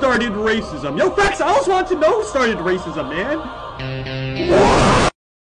started racism? Yo, facts, I always want to know who started racism, man.